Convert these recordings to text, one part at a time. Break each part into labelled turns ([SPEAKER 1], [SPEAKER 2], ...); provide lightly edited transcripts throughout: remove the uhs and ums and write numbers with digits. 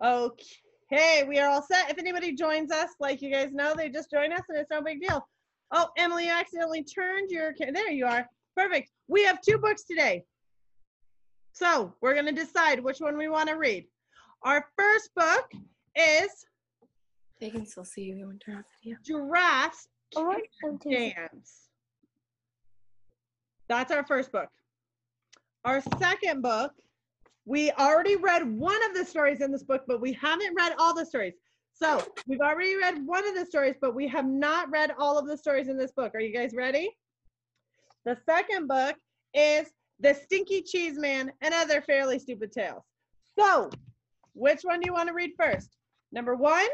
[SPEAKER 1] Okay, we are all set. If anybody joins us, like you guys know, they just join us and it's no big deal. Oh, Emily, you accidentally turned your, there you are. Perfect. We have 2 books today. So we're going to decide which one we want to read. Our first book is
[SPEAKER 2] They can still see you when turn off video.
[SPEAKER 1] Giraffes Can't Dance. That's our first book. Our second book, we already read one of the stories in this book, but we haven't read all the stories. So we've already read one of the stories, but we have not read all of the stories in this book. Are you guys ready? The second book is The Stinky Cheese Man and Other Fairly Stupid Tales. So which one do you want to read first? Number 1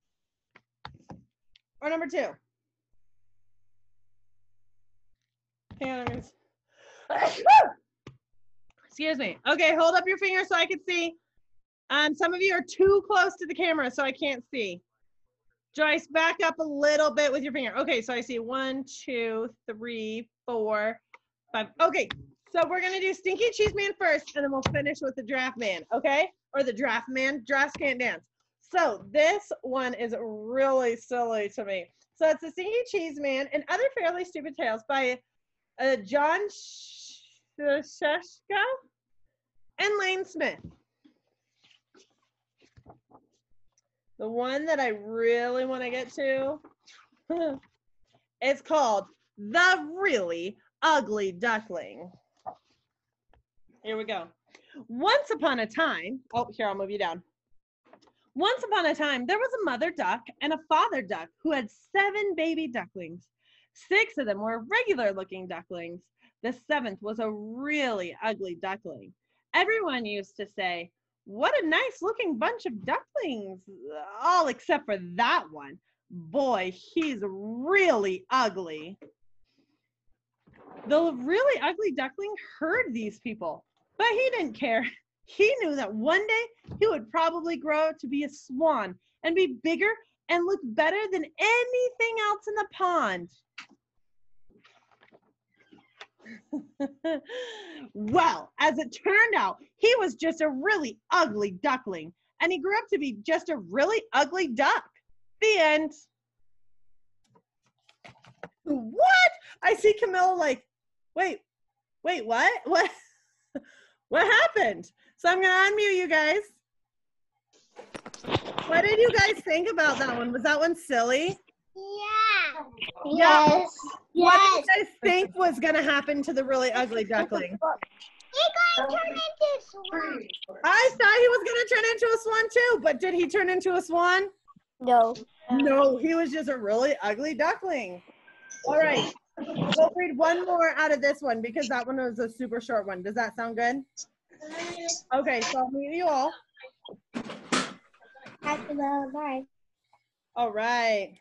[SPEAKER 1] or number 2? Hang on, I'm gonna... Excuse me. Okay, hold up your finger so I can see. Some of you are too close to the camera, so I can't see. Joyce, back up a little bit with your finger. Okay, so I see 1, 2, 3, 4, 5. Okay, so we're gonna do Stinky Cheese Man first, and then we'll finish with the Giraffe Man, okay? Or the Giraffe Man. Giraffes Can't Dance. So this one is really silly to me. So it's The Stinky Cheese Man and Other Fairly Stupid Tales by John Sheshka and Lane Smith. The one that I really want to get to is called The Really Ugly Duckling. Here we go. Once upon a time, oh, here, I'll move you down. Once upon a time, there was a mother duck and a father duck who had 7 baby ducklings. 6 of them were regular looking ducklings. The 7th was a really ugly duckling. Everyone used to say, "What a nice looking bunch of ducklings," all except for that one. Boy, he's really ugly. The really ugly duckling heard these people, but he didn't care. He knew that one day he would probably grow to be a swan and be bigger and look better than anything else in the pond. Well, as it turned out, he was just a really ugly duckling, and he grew up to be just a really ugly duck. The end. What? I see Camilla like, wait, what? What happened? So I'm gonna unmute you guys. What did you guys think about that one? Was that one silly?
[SPEAKER 3] Yeah.
[SPEAKER 1] Yes.
[SPEAKER 3] Yes.
[SPEAKER 1] What did you guys think was gonna happen to the really ugly duckling?
[SPEAKER 3] He's going to turn into a swan.
[SPEAKER 1] I thought he was gonna turn into a swan too, but did he turn into a swan?
[SPEAKER 3] No.
[SPEAKER 1] No, he was just a really ugly duckling. All right, we'll read one more out of this one because that one was a super short one. Does that sound good? Okay, so I'll meet you all.
[SPEAKER 3] Bye.
[SPEAKER 1] All right.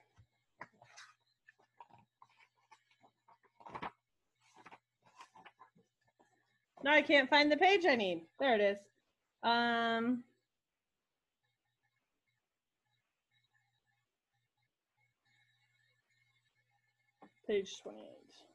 [SPEAKER 1] No, I can't find the page I need. There it is. Page 28.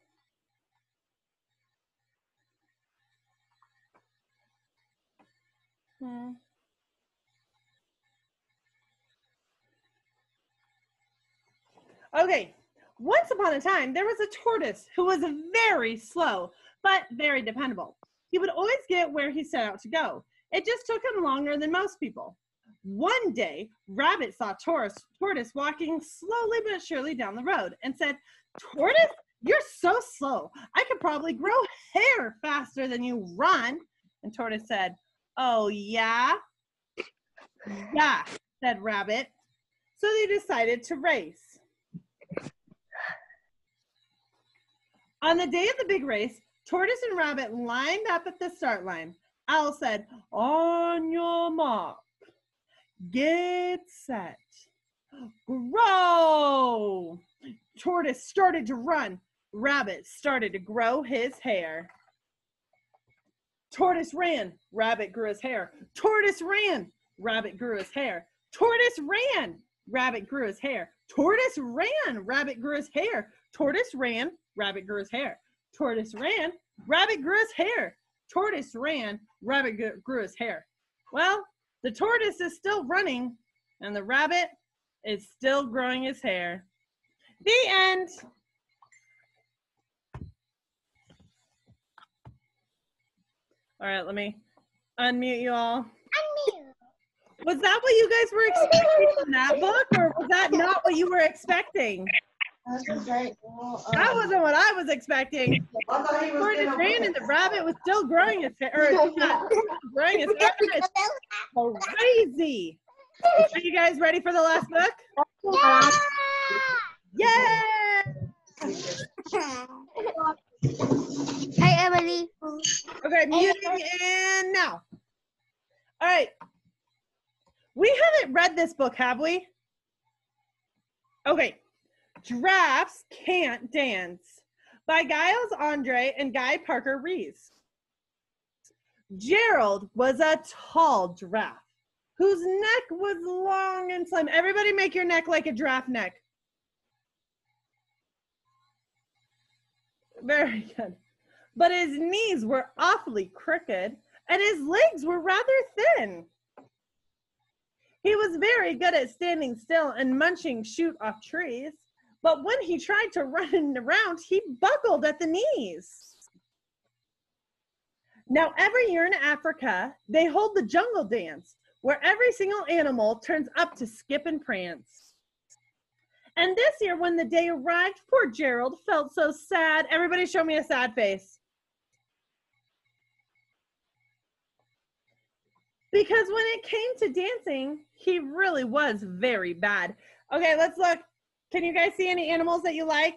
[SPEAKER 1] Okay, once upon a time, there was a tortoise who was very slow, but very dependable. He would always get where he set out to go. It just took him longer than most people. One day, Rabbit saw Tortoise walking slowly but surely down the road and said, "Tortoise, you're so slow. I could probably grow hair faster than you run." And Tortoise said, "Oh, yeah?" "Yeah," said Rabbit. So they decided to race. On the day of the big race, Tortoise and Rabbit lined up at the start line. Owl said, "On your mark, get set, grow." Tortoise started to run. Rabbit started to grow his hair. Tortoise ran. Rabbit grew his hair. Tortoise ran. Rabbit grew his hair. Tortoise ran. Rabbit grew his hair. Tortoise ran. Rabbit grew his hair. Tortoise ran. Rabbit grew his hair. Tortoise ran. Rabbit grew his hair. Tortoise ran. Rabbit grew his hair. Well, The tortoise is still running, and the rabbit is still growing his hair. The end. All right, let me unmute you all. Was that what you guys were expecting from that book, or was that not what you were expecting? That wasn't what I was expecting. The tortoise ran, and the rabbit was still growing his hair. Growing his hair. It's crazy. Are you guys ready for the last book?
[SPEAKER 3] Yeah.
[SPEAKER 1] Yeah!
[SPEAKER 3] Hi, Emily.
[SPEAKER 1] Okay, muting in now. All right. We haven't read this book, have we? Okay. Giraffes Can't Dance by Giles Andre and Guy Parker Rees. Gerald was a tall giraffe whose neck was long and slim. Everybody make your neck like a giraffe neck. Very good. But his knees were awfully crooked and his legs were rather thin. He was very good at standing still and munching shoot off trees, but when he tried to run around, he buckled at the knees. Now, every year in Africa, they hold the jungle dance, where every single animal turns up to skip and prance. And this year, when the day arrived, poor Gerald felt so sad. Everybody show me a sad face. Because when it came to dancing, he really was very bad. Okay, let's look. Can you guys see any animals that you like?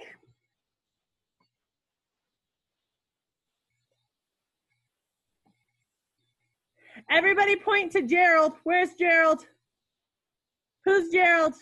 [SPEAKER 1] Everybody point to Gerald. Where's Gerald? Who's Gerald?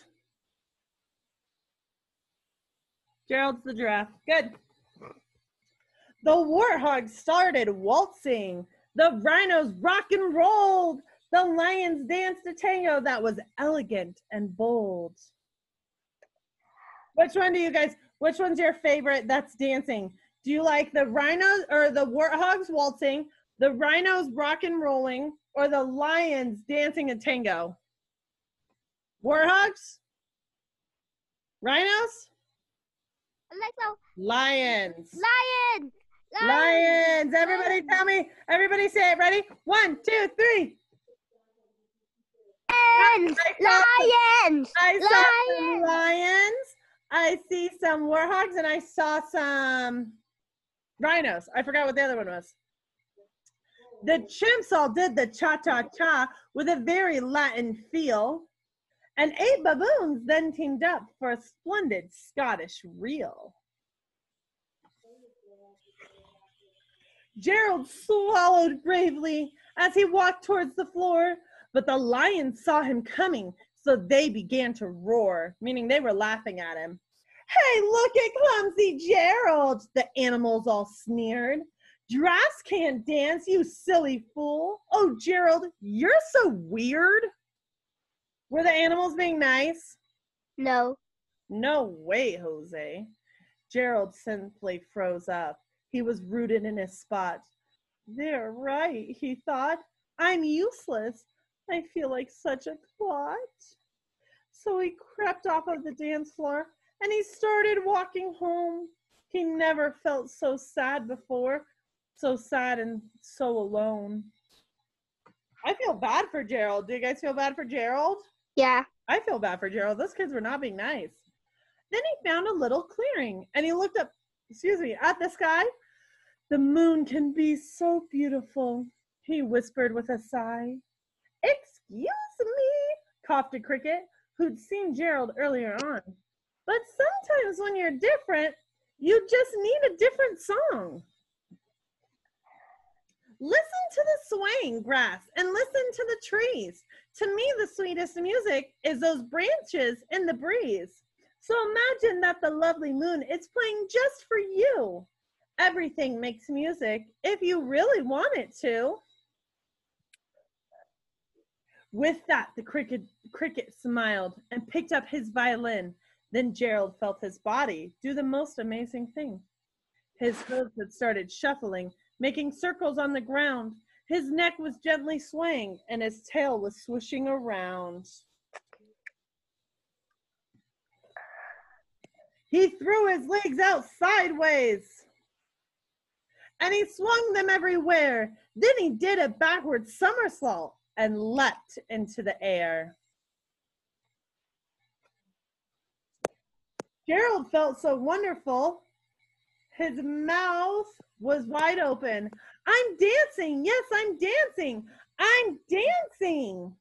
[SPEAKER 1] Gerald's the giraffe. Good. The warthogs started waltzing. The rhinos rock and rolled. The lions danced a tango that was elegant and bold. Which one's your favorite that's dancing? Do you like the rhinos or the warthogs waltzing, the rhinos rock and rolling, or the lions dancing a tango? Warthogs? Rhinos? Lions.
[SPEAKER 3] Lion.
[SPEAKER 1] Lions. Everybody tell me. Everybody say it. Ready? 1, 2, 3.
[SPEAKER 3] Lions. Lions.
[SPEAKER 1] I saw some lions. I see some warthogs, and I saw some rhinos. I forgot what the other one was. The chimps all did the cha-cha-cha with a very Latin feel, and 8 baboons then teamed up for a splendid Scottish reel. Gerald swallowed bravely as he walked towards the floor, but the lions saw him coming, so they began to roar, meaning they were laughing at him. Hey, look at clumsy Gerald, the animals all sneered. Giraffes can't dance, you silly fool. Oh, Gerald, you're so weird. Were the animals being nice?
[SPEAKER 3] No.
[SPEAKER 1] No way, Jose. Gerald simply froze up. He was rooted in his spot. They're right, he thought. I'm useless. I feel like such a clot. So he crept off of the dance floor and he started walking home. He never felt so sad before, so sad and so alone. I feel bad for Gerald. Do you guys feel bad for Gerald?
[SPEAKER 3] Yeah.
[SPEAKER 1] I feel bad for Gerald. Those kids were not being nice. Then he found a little clearing and he looked up, at the sky. The moon can be so beautiful, he whispered with a sigh. Excuse me, coughed a cricket who'd seen Gerald earlier on. But sometimes when you're different, you just need a different song. Listen to the swaying grass and listen to the trees. To me, the sweetest music is those branches in the breeze. So imagine that the lovely moon is playing just for you. Everything makes music if you really want it to. With that, the cricket smiled and picked up his violin. Then Gerald felt his body do the most amazing thing. His hooves had started shuffling, making circles on the ground. His neck was gently swaying, and his tail was swishing around. He threw his legs out sideways, and he swung them everywhere. Then he did a backward somersault and leapt into the air. Gerald felt so wonderful. His mouth was wide open. I'm dancing. Yes, I'm dancing. I'm dancing.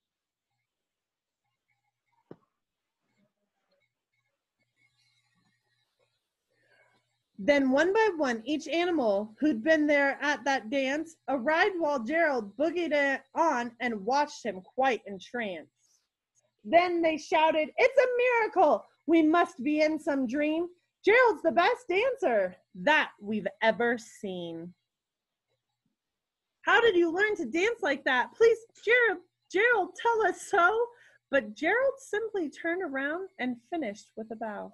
[SPEAKER 1] Then one by one, each animal who'd been there at that dance arrived while Gerald boogied it on and watched him quite entranced. Then they shouted, "It's a miracle! We must be in some dream. Gerald's the best dancer that we've ever seen." How did you learn to dance like that? Please, Gerald, tell us so. But Gerald simply turned around and finished with a bow.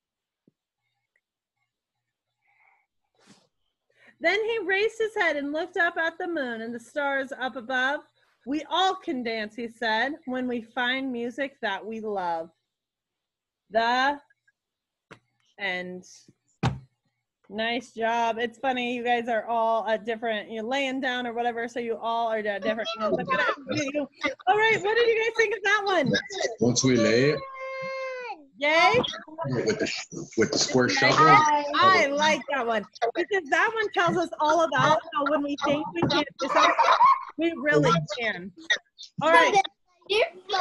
[SPEAKER 1] Then he raised his head and looked up at the moon and the stars up above. We all can dance, he said, when we find music that we love. The end. Nice job. It's funny, you guys are all at different, you're laying down or whatever, so you all are at different ends. All right, what did you guys think of that one?
[SPEAKER 4] Once we lay it,
[SPEAKER 1] Yay?
[SPEAKER 4] with the square shovel.
[SPEAKER 1] I like that one because that one tells us all about how when we think we can't do something, we really can. All right. You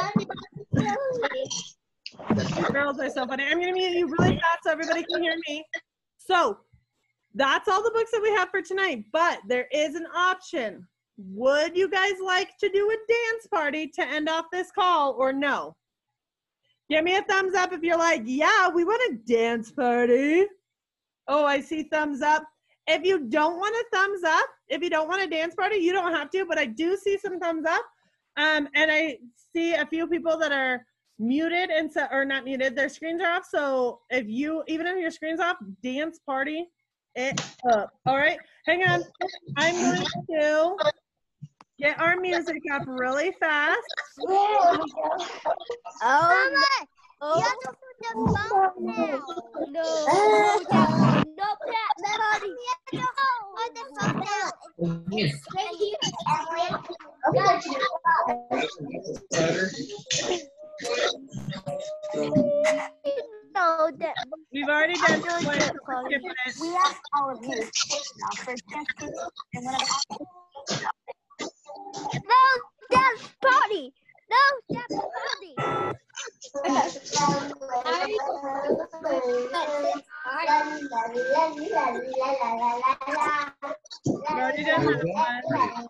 [SPEAKER 1] girls are so funny. I'm going to mute you really fast so everybody can hear me. So that's all the books that we have for tonight, but there is an option. Would you guys like to do a dance party to end off this call or no? Give me a thumbs up if you're like, yeah, we want a dance party. Oh, I see thumbs up. If you don't want a thumbs up, if you don't want a dance party, you don't have to, but I do see some thumbs up. And I see a few people that are muted and so, or not muted, their screens are off. So if you, even if your screen's off, dance party it up. All right, hang on. I'm going to get our music up really fast.
[SPEAKER 3] Oh, you have to put the phone down. No, Melody. Put the phone down. No,
[SPEAKER 1] We've already done one.
[SPEAKER 3] we asked all of you now for dance and no dance party. No dance party.
[SPEAKER 1] We've already done that one.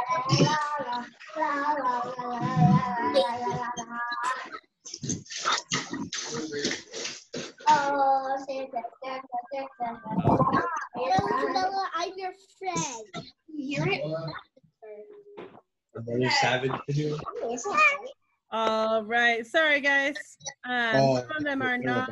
[SPEAKER 3] Bella, I'm your friend. You hear it?
[SPEAKER 4] Another Savage video.
[SPEAKER 1] All right, sorry guys. Some of them are not.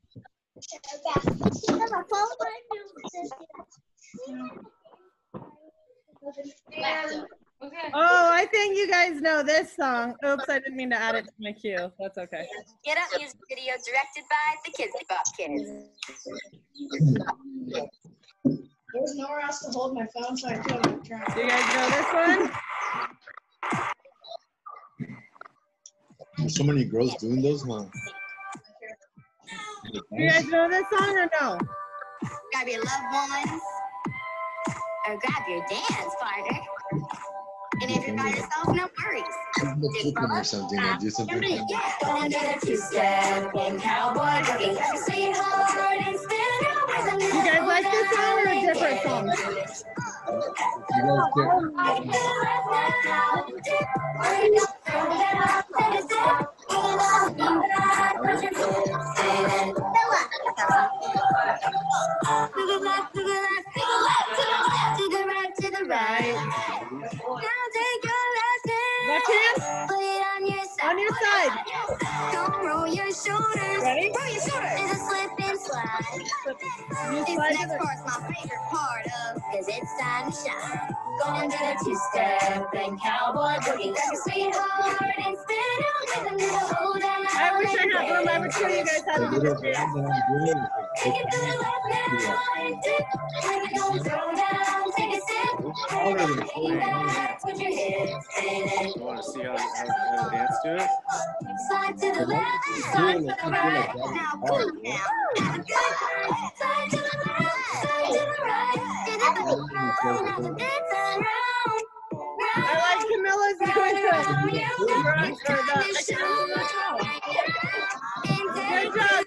[SPEAKER 1] Oh, I think you guys know this song. Oops, I didn't mean to add it to my queue. That's okay.
[SPEAKER 5] Get Up music video directed by the Kids Bop Kids.
[SPEAKER 6] There's nowhere else to hold my phone, so I couldn't try.
[SPEAKER 1] Do you guys know this one?
[SPEAKER 4] There's so many girls doing those, huh?
[SPEAKER 1] Do you guys know this song or no?
[SPEAKER 5] Grab your loved ones, or grab your dance partner. And if you're by yourself, no worries.
[SPEAKER 4] Chicken or something. I do something.
[SPEAKER 5] Yeah, gonna do the two-step and cowboy boogie. Sweetheart and spin around.
[SPEAKER 1] You guys like this song or a different song?
[SPEAKER 5] To the left, to the left, to the left, to the left, to the right, to the right. Now take your left hand.
[SPEAKER 1] Left hand?
[SPEAKER 5] Put it on your side.
[SPEAKER 1] On your side.
[SPEAKER 5] Don't roll your shoulders.
[SPEAKER 1] Ready?
[SPEAKER 5] Roll your shoulders. It's a slip and slide.
[SPEAKER 1] You
[SPEAKER 5] This
[SPEAKER 1] slide to
[SPEAKER 5] next
[SPEAKER 1] the
[SPEAKER 5] part's my favorite part of, cause it's time to shine. Going to the two-step and cowboy boogie. Grab your sweetheart and spin out with a little hold on.
[SPEAKER 1] I wish I had room. I would show you guys how to do this dance.
[SPEAKER 5] Take it to the left now and dip. Bring it on, throw down, take a sip. Bring it back, put your hips in it.
[SPEAKER 7] You want to see how to dance to it?
[SPEAKER 5] Slide to the left, slide to the right. Now come on now, have a good time. Slide to the left, slide to the right. Have a good time round.
[SPEAKER 1] I like Camilla's doing the grunt or the, I can't remember Good job.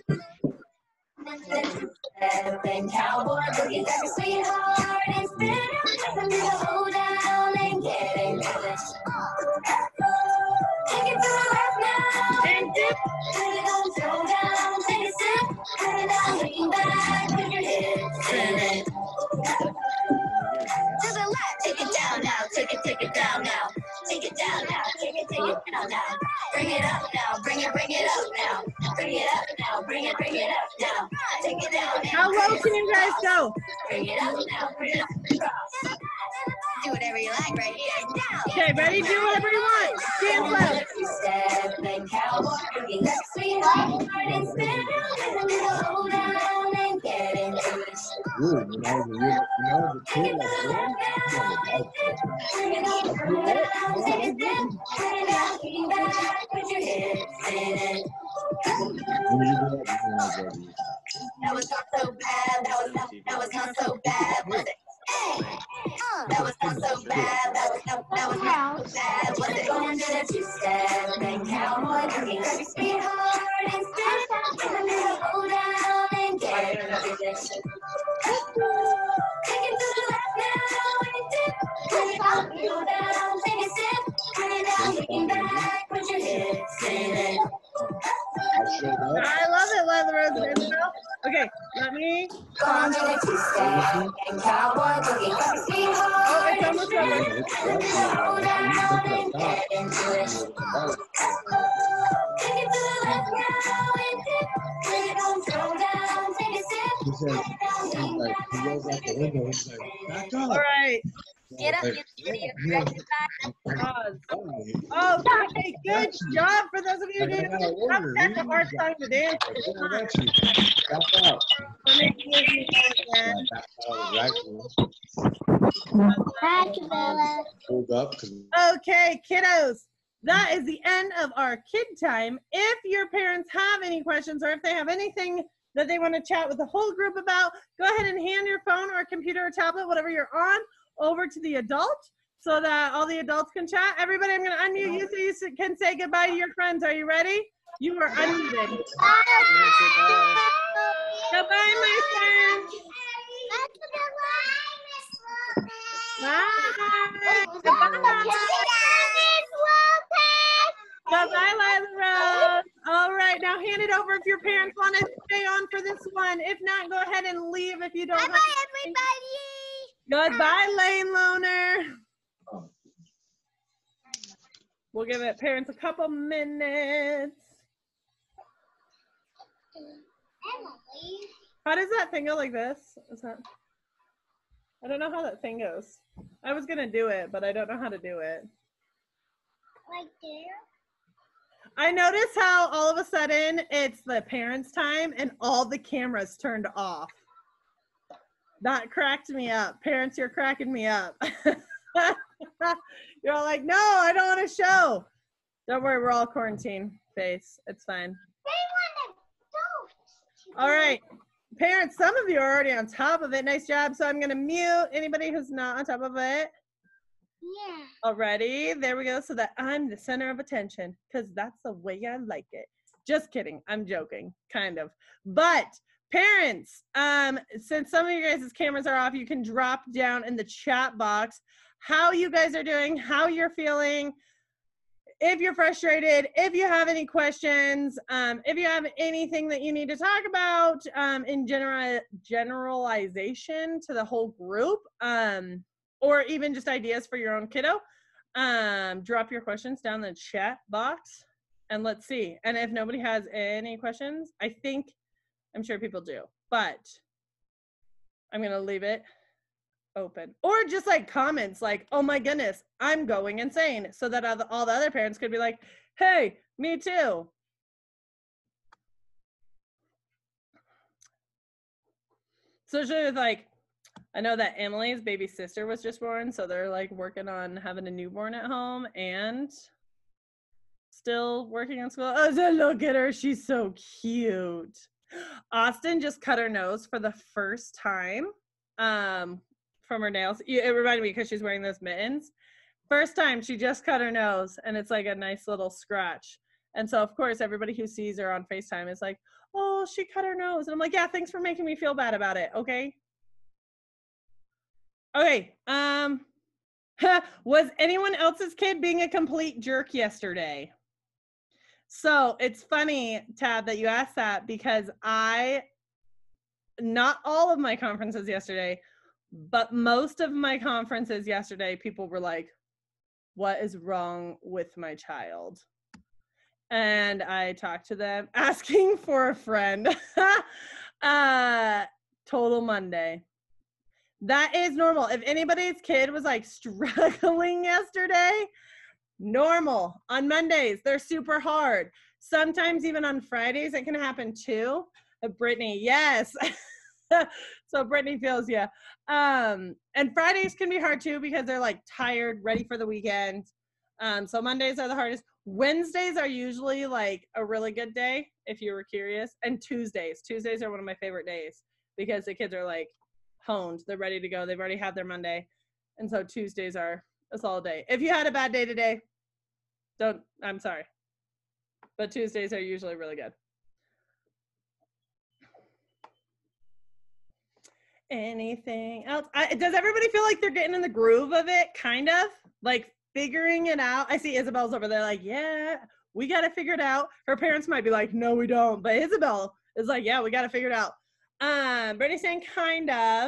[SPEAKER 5] And cowboy boogie, grab your sweetheart and spin out. Let me hold down and get into it. Take it to the left now and dip. Put it on, throw down, take a sip. Put it down, lean back, put your hips in it. To the left, take it down now, take it down now. Take it down now, take it down now. Bring it up now, bring it up now. Bring it up now, bring it up now. Take it down now.
[SPEAKER 1] How low can you guys go?
[SPEAKER 5] Bring it up now, bring it up. Do whatever you like right here.
[SPEAKER 1] Okay, ready? Do whatever you want. Dance loud.
[SPEAKER 5] Step and cowboy boogie, let's sweetheart and spin out with a little hold down and get into it.
[SPEAKER 4] Dude, when I was a kid,
[SPEAKER 5] Bring it on, throw it down, take a step. Bring it down, lean back, put your hips in it. That was not so bad. That was not so bad, was it? That was not so bad. That was not so bad. Was it? Going to the two-step and cowboy boogie. Grab your sweetheart and spin it out. With a little hold down and get into it. Take it to the left now and dip. Bring it up, go down, take a sip. Bring it down, lean back, put your hips in it.
[SPEAKER 1] I love it, Leather Rose. Okay, let me.
[SPEAKER 5] Going to the two-step and cowboy boogie. Grab your sweetheart.
[SPEAKER 1] Oh, it's almost over.
[SPEAKER 5] Hold down and get into it. Take it to the left now and dip. Bring it on, throw down, take a sip.
[SPEAKER 4] He said, he rolls out the window. He's like, back up.
[SPEAKER 1] All right.
[SPEAKER 3] Get up,
[SPEAKER 4] Like,
[SPEAKER 3] get ready.
[SPEAKER 4] yeah,
[SPEAKER 1] Pause.
[SPEAKER 4] yeah.
[SPEAKER 1] Oh, okay, good job for those of you who
[SPEAKER 4] Like, I
[SPEAKER 1] did.
[SPEAKER 4] got an
[SPEAKER 1] I'm
[SPEAKER 4] order.
[SPEAKER 1] such a hard time to dance.
[SPEAKER 4] Like, yeah, I got you. Back out.
[SPEAKER 1] Let me give you that again.
[SPEAKER 4] Back out of the rack.
[SPEAKER 3] Hi, Camilla.
[SPEAKER 4] Hold up, because
[SPEAKER 1] Okay, kiddos. That is the end of our kid time. If your parents have any questions or if they have anything that they want to chat with the whole group about, go ahead and hand your phone or computer or tablet, whatever you're on, over to the adult so that all the adults can chat. Everybody, I'm going to unmute you so you can say goodbye to your friends. Are you ready? You are unmuted. Goodbye, my friends. Bye. Goodbye. Bye-bye, Lila Rose. All right, now hand it over if your parents want to stay on for this one. If not, go ahead and leave if you don't.
[SPEAKER 3] Bye, everybody.
[SPEAKER 1] Goodbye, Lane Loner. We'll give it parents a couple minutes. How does that thing go like this? Is that? I don't know how that thing goes. I was gonna do it, but I don't know how to do it.
[SPEAKER 3] Like there?
[SPEAKER 1] I noticed how all of a sudden it's the parents' time and all the cameras turned off. That cracked me up. Parents, you're cracking me up. You're all like, no, I don't want to show. Don't worry, we're all quarantine face. It's fine. All right. Parents, some of you are already on top of it. Nice job. So I'm going to mute anybody who's not on top of it.
[SPEAKER 3] Yeah.
[SPEAKER 1] Already, there we go. So that I'm the center of attention because that's the way I like it. Just kidding. I'm joking, kind of. But parents, since some of you guys' cameras are off, you can drop down in the chat box how you guys are doing, how you're feeling, if you're frustrated, if you have any questions, if you have anything that you need to talk about in generalization to the whole group, or even just ideas for your own kiddo, drop your questions down in the chat box and let's see. And if nobody has any questions, I'm sure people do, but I'm going to leave it open. Or just like comments like, oh my goodness, I'm going insane. So that all the other parents could be like, hey, me too. Especially with like, I know that Emily's baby sister was just born. So they're like working on having a newborn at home and still working on school. Oh, so look at her. She's so cute. Austin just cut her nose for the first time from her nails. It reminded me because she's wearing those mittens. First time she just cut her nose and it's like a nice little scratch. And so of course everybody who sees her on FaceTime is like, oh, she cut her nose. And I'm like, yeah, thanks for making me feel bad about it. Okay. Okay. Was anyone else's kid being a complete jerk yesterday? So it's funny, Tab, that you asked that because not all of my conferences yesterday, but most of my conferences yesterday, people were like, what is wrong with my child? And I talked to them asking for a friend. Total Monday. That is normal. If anybody's kid was like struggling yesterday, normal. On Mondays, they're super hard. Sometimes even on Fridays, it can happen too. Brittany, yes. So Brittany feels you. And Fridays can be hard too because they're like tired, ready for the weekend. So Mondays are the hardest. Wednesdays are usually like a really good day, if you were curious. And Tuesdays are one of my favorite days because the kids are like honed. They're ready to go. They've already had their Monday. And so Tuesdays are a solid day. If you had a bad day today, I'm sorry. But Tuesdays are usually really good. Anything else? Does everybody feel like they're getting in the groove of it? Kind of like figuring it out. I see Isabel's over there like, yeah, we got to figure it out. Her parents might be like, no, we don't. But Isabel is like, yeah, we got to figure it out. Brittany's saying kind of.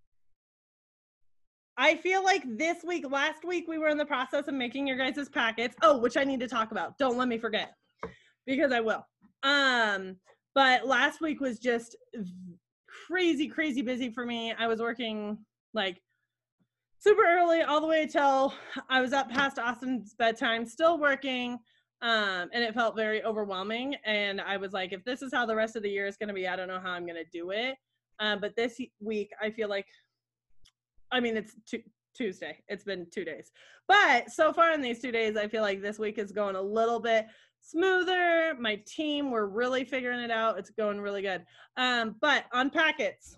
[SPEAKER 1] I feel like last week, we were in the process of making your guys' packets. Oh, which I need to talk about. Don't let me forget because I will. But last week was just crazy busy for me. I was working like super early all the way till I was up past Austin's bedtime, still working. And it felt very overwhelming. And I was like, if this is how the rest of the year is going to be, I don't know how I'm going to do it. But this week, I feel like, it's Tuesday. It's been 2 days. But so far in these 2 days, I feel like this week is going a little bit smoother. My team, we're really figuring it out. It's going really good. But on packets,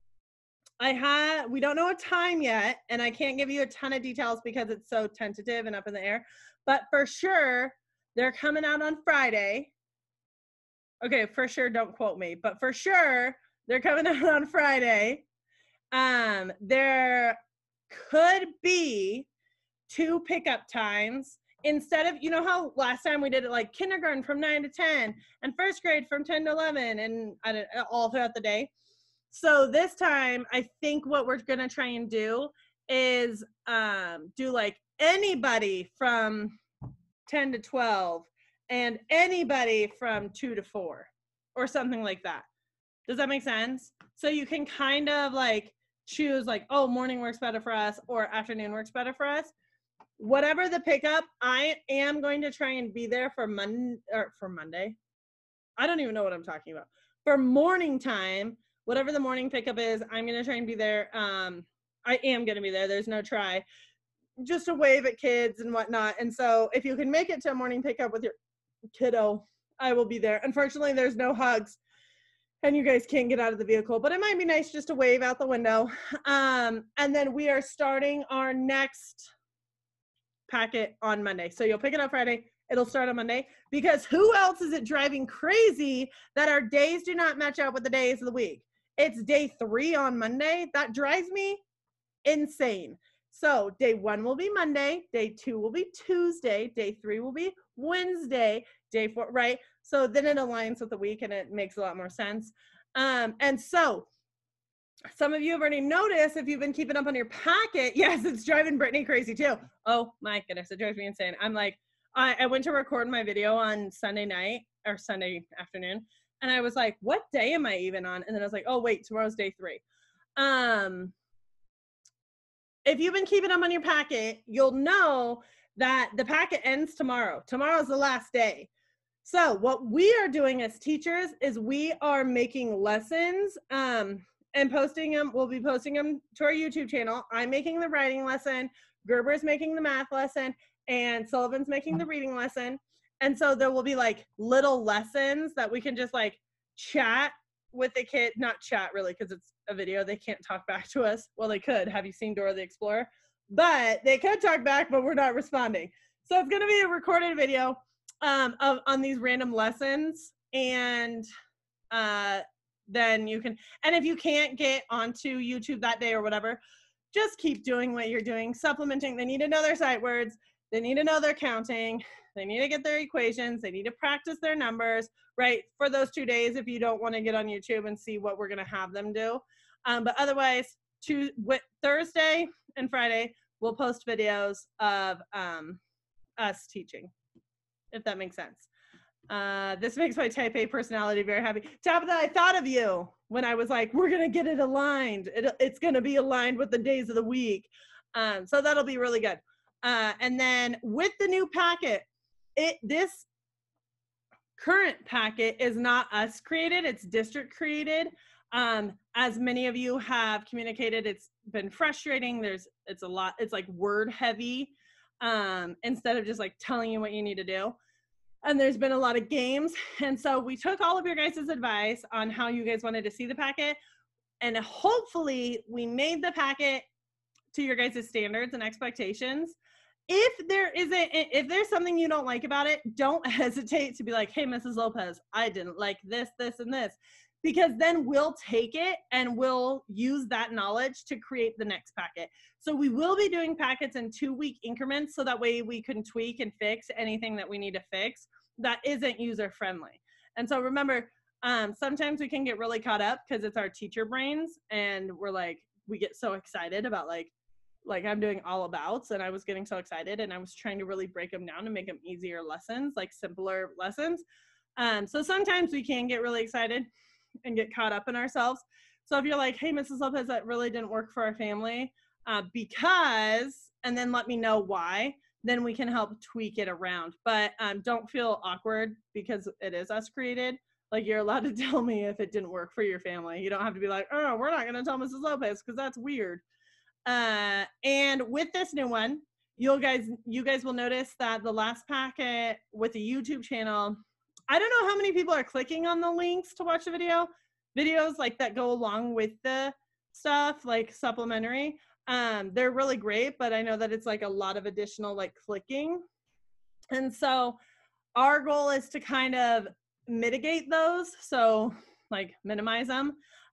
[SPEAKER 1] we don't know a time yet, and I can't give you a ton of details because it's so tentative and up in the air. But for sure, they're coming out on Friday. Okay, for sure, don't quote me. But for sure, they're coming out on Friday. There could be 2 pickup times instead of, you know how last time we did it like kindergarten from 9 to 10 and first grade from 10 to 11 and all throughout the day. So this time, I think what we're going to try and do is do like anybody from 10 to 12 and anybody from 2 to 4 or something like that. Does that make sense? So you can kind of like choose like, oh, morning works better for us or afternoon works better for us. Whatever the pickup, I am going to try and be there for Monday. I don't even know what I'm talking about. For morning time, whatever the morning pickup is, I'm going to try and be there. I am going to be there. There's no try. Just to wave at kids and whatnot. And so if you can make it to a morning pickup with your kiddo, I will be there. Unfortunately, there's no hugs. And you guys can't get out of the vehicle, but it might be nice just to wave out the window. And then we are starting our next packet on Monday. So you'll pick it up Friday. It'll start on Monday because who else is it driving crazy that our days do not match up with the days of the week? It's day 3 on Monday. That drives me insane. So day 1 will be Monday. Day 2 will be Tuesday. Day 3 will be Wednesday. Day 4, right? So then it aligns with the week and it makes a lot more sense. And so some of you have already noticed if you've been keeping up on your packet, yes, it's driving Brittany crazy too. Oh my goodness, it drives me insane. I'm like, I went to record my video on Sunday night or Sunday afternoon. And I was like, what day am I even on? And then I was like, oh wait, tomorrow's day 3. if you've been keeping them on your packet, you'll know that the packet ends tomorrow. Tomorrow's the last day. So what we are doing as teachers is we are making lessons and posting them. We'll be posting them to our YouTube channel. I'm making the writing lesson, Gerber's making the math lesson, and Sullivan's making the reading lesson. And so there will be like little lessons that we can just like chat with the kid, not chat really because it's a video. They can't talk back to us. Well, they could. Have you seen Dora the Explorer? But they could talk back, but we're not responding. So it's going to be a recorded video on these random lessons. And then you can, and if you can't get onto YouTube that day or whatever, just keep doing what you're doing, supplementing. They need to know their sight words. They need to know their counting. They need to get their equations. They need to practice their numbers, right? For those 2 days, if you don't want to get on YouTube and see what we're going to have them do. But otherwise, Thursday and Friday, we'll post videos of us teaching, if that makes sense. This makes my type A personality very happy. Tabitha, I thought of you when I was like, we're going to get it aligned. It's going to be aligned with the days of the week. So that'll be really good. And then with the new packet, this current packet is not us created, it's district created. As many of you have communicated, it's been frustrating. It's a lot, it's like word heavy instead of just like telling you what you need to do. And there's been a lot of games. And so we took all of your guys' advice on how you guys wanted to see the packet. And hopefully we made the packet to your guys' standards and expectations. If there's something you don't like about it, don't hesitate to be like, hey, Mrs. Lopez, I didn't like this, this, and this. Because then we'll take it and we'll use that knowledge to create the next packet. So we will be doing packets in 2-week increments so that way we can tweak and fix anything that we need to fix that isn't user friendly. And so remember, sometimes we can get really caught up because it's our teacher brains and we're like, we get so excited about like I'm doing all abouts and I was getting so excited and I was trying to really break them down and make them easier lessons, like simpler lessons. So sometimes we can get really excited and get caught up in ourselves. So if you're like, hey, Mrs. Lopez, that really didn't work for our family because, and then let me know why, then we can help tweak it around. But don't feel awkward because it is us created. Like you're allowed to tell me if it didn't work for your family. You don't have to be like, oh, we're not going to tell Mrs. Lopez because that's weird. And with this new one, you guys will notice that the last packet with the YouTube channel, I don't know how many people are clicking on the links to watch the videos like that go along with the stuff like supplementary. They're really great, but I know that it's like a lot of additional like clicking. And so our goal is to kind of mitigate those. So like minimize them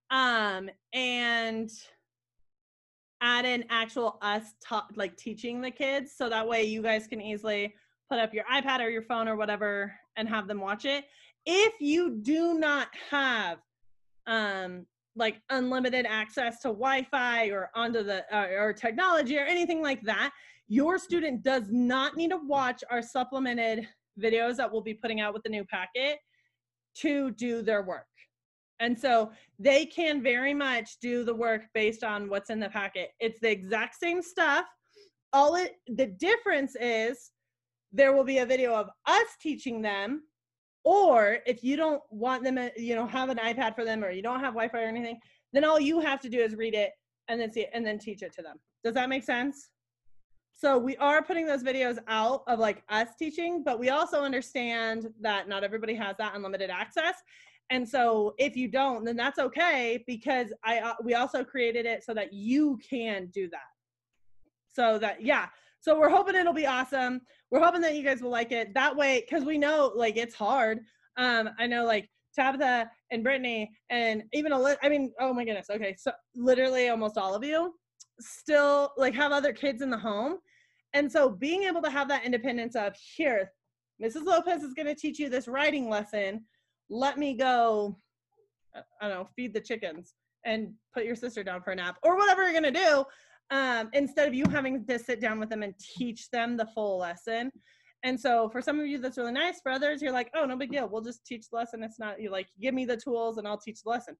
[SPEAKER 1] and add in actual us like teaching the kids. So that way you guys can easily put up your iPad or your phone or whatever and have them watch it. If you do not have like unlimited access to Wi-Fi or onto the or technology or anything like that, your student does not need to watch our supplemented videos that we'll be putting out with the new packet to do their work. And so they can very much do the work based on what's in the packet. It's the exact same stuff. The difference is there will be a video of us teaching them, or if you don't want them, have an iPad for them or you don't have Wi-Fi or anything, then all you have to do is read it and then see it and then teach it to them. Does that make sense? So we are putting those videos out of like us teaching, but we also understand that not everybody has that unlimited access. And so if you don't, then that's okay because we also created it so that you can do that. So that, yeah. So we're hoping it'll be awesome. We're hoping that you guys will like it that way. Cause we know like it's hard. I know like Tabitha and Brittany and even, oh my goodness. Okay. So literally almost all of you still like have other kids in the home. And so being able to have that independence of here, Mrs. Lopez is going to teach you this writing lesson. Let me go, I don't know, feed the chickens and put your sister down for a nap or whatever you're going to do. Instead of you having to sit down with them and teach them the full lesson. And so for some of you, that's really nice. For others, you're like, oh, no big deal. We'll just teach the lesson. It's not, you like, give me the tools and I'll teach the lesson.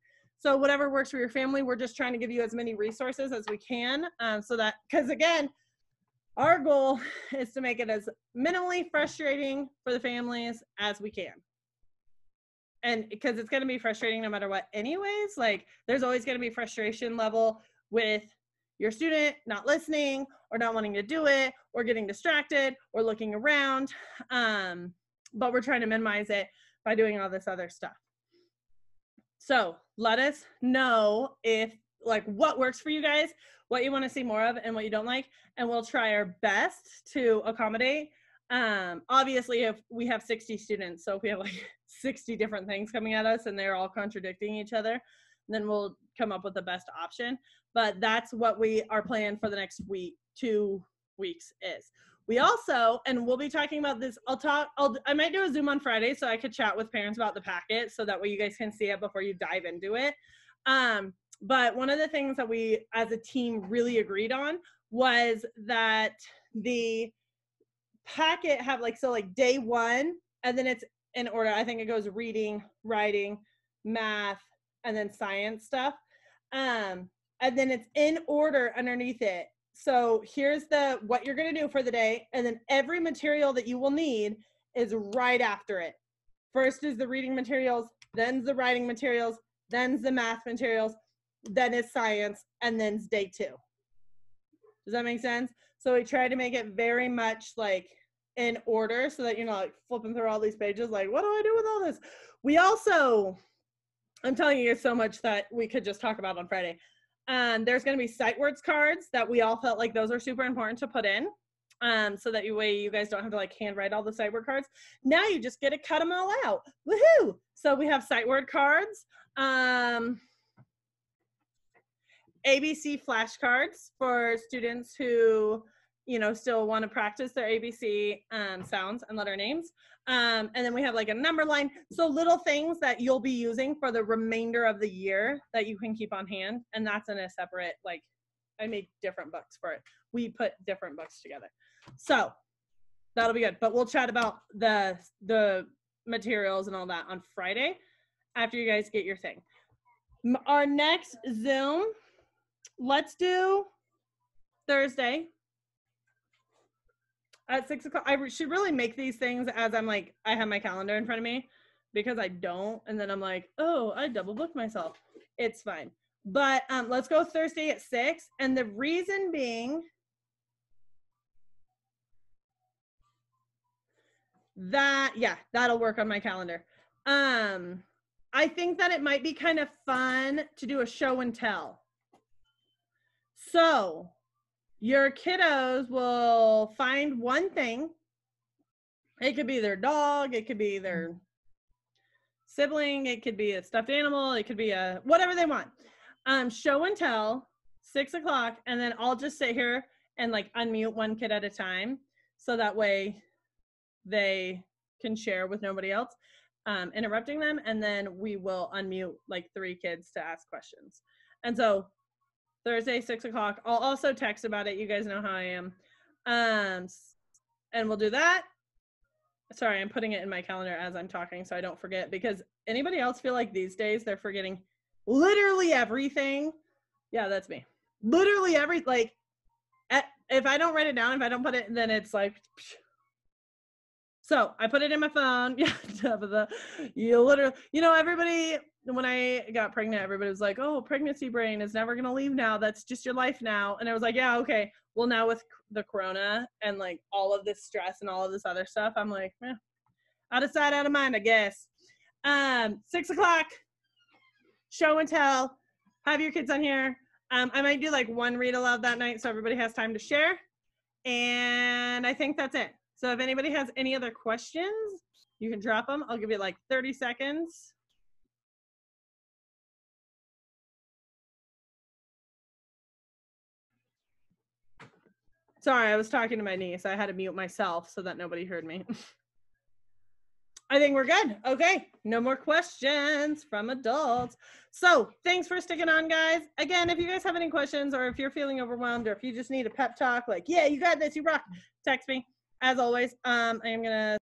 [SPEAKER 1] So whatever works for your family, we're just trying to give you as many resources as we can, so that, because again, our goal is to make it as minimally frustrating for the families as we can. And because it's going to be frustrating no matter what anyways, like there's always going to be frustration level with your student not listening or not wanting to do it or getting distracted or looking around. But we're trying to minimize it by doing all this other stuff. So let us know if like what works for you guys, what you want to see more of and what you don't like, and we'll try our best to accommodate. Obviously if we have 60 students, so if we have like 60 different things coming at us and they're all contradicting each other, then we'll come up with the best option. But that's what we are planning for the next week, 2 weeks is. We also, and we'll be talking about this, I might do a Zoom on Friday so I could chat with parents about the packet so that way you guys can see it before you dive into it. But one of the things that we as a team really agreed on was that the packet have like, so like day one, and then it's in order. I think it goes reading, writing, math, and then science stuff. And then it's in order underneath it. So here's what you're going to do for the day. And then every material that you will need is right after it. First is the reading materials, then's the writing materials, then's the math materials, then is science, and then's day 2. Does that make sense? So we try to make it very much like in order so that you're not like flipping through all these pages like, what do I do with all this? We also, I'm telling you so much that we could just talk about on Friday. There's going to be sight words cards that we all felt like those are super important to put in, so that you guys don't have to like handwrite all the sight word cards. Now you just get to cut them all out. Woohoo! So we have sight word cards, ABC flashcards for students who, you know, still want to practice their ABC sounds and letter names. And then we have like a number line. So little things that you'll be using for the remainder of the year that you can keep on hand. And that's in a separate, like, I make different books for it. We put different books together. So that'll be good. But we'll chat about the materials and all that on Friday after you guys get your thing. Our next Zoom, let's do Thursday at 6 o'clock. I should really make these things as I'm like, I have my calendar in front of me, because I don't. And then I'm like, oh, I double booked myself. It's fine. But let's go Thursday at 6. And the reason being that, yeah, that'll work on my calendar. I think that it might be kind of fun to do a show and tell. So your kiddos will find one thing. It could be their dog, it could be their sibling, it could be a stuffed animal, it could be a whatever they want. Show and tell, 6 o'clock, and then I'll just sit here and like unmute one kid at a time, so that way they can share with nobody else interrupting them, and then we will unmute like 3 kids to ask questions. And so Thursday, 6 o'clock. I'll also text about it. You guys know how I am. And we'll do that. Sorry, I'm putting it in my calendar as I'm talking so I don't forget, because anybody else feel like these days they're forgetting literally everything? Yeah, that's me. Literally like, if I don't write it down, if I don't put it, then it's like, psh. So I put it in my phone. Yeah, Tabitha, you literally, you know, everybody, when I got pregnant, everybody was like, oh, pregnancy brain is never going to leave now. That's just your life now. And I was like, yeah, okay. Well, now with the corona and like all of this stress and all of this other stuff, I'm like, out of sight, out of mind, I guess. 6 o'clock, show and tell. Have your kids on here. I might do like one read aloud that night so everybody has time to share. And I think that's it. So if anybody has any other questions, you can drop them. I'll give you like 30 seconds. Sorry, I was talking to my niece. I had to mute myself so that nobody heard me. I think we're good. Okay, no more questions from adults. So thanks for sticking on, guys. Again, if you guys have any questions, or if you're feeling overwhelmed, or if you just need a pep talk, like, yeah, you got this, you rock, text me. As always, I am gonna